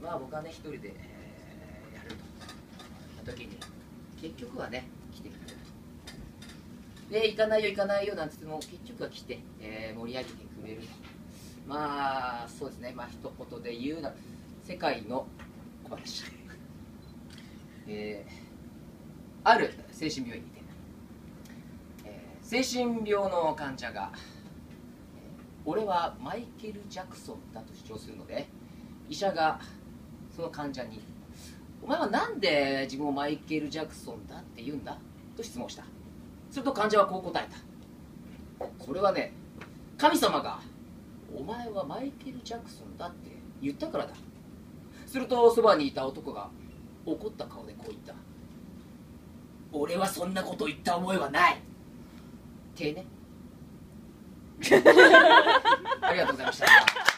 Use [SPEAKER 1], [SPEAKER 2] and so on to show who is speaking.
[SPEAKER 1] まあ僕はね一人で、やると言った時に結局はね来てくれるで、行かないよ行かないよなんて言っても結局は来て、盛り上げてくれる。まあそうですね、まあ一言で言うなら世界の小話、ある精神病院にて、精神病の患者が、俺はマイケル・ジャクソンだと主張するので、医者がその患者にお前はなんで自分をマイケル・ジャクソンだって言うんだと質問した。すると患者はこう答えた。これはね、神様がお前はマイケル・ジャクソンだって言ったからだ。するとそばにいた男が怒った顔でこう言った。俺はそんなこと言った覚えはない。てね。ありがとうございました。